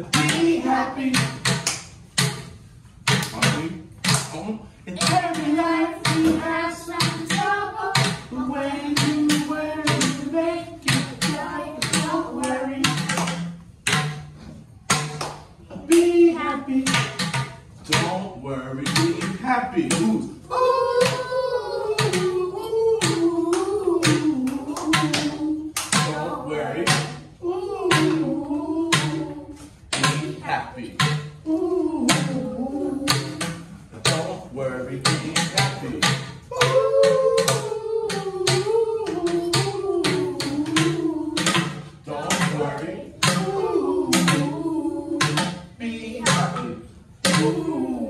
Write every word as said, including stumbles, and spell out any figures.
Be happy. Mommy, oh, in every life we have some trouble. But when you worry, you make it right. Don't worry. Be happy. Don't worry. Be happy. Who's ooh, ooh, ooh. Don't worry. Ooh, be happy. Ooh, don't worry. Be happy. Ooh, don't worry. Ooh, be happy. Ooh.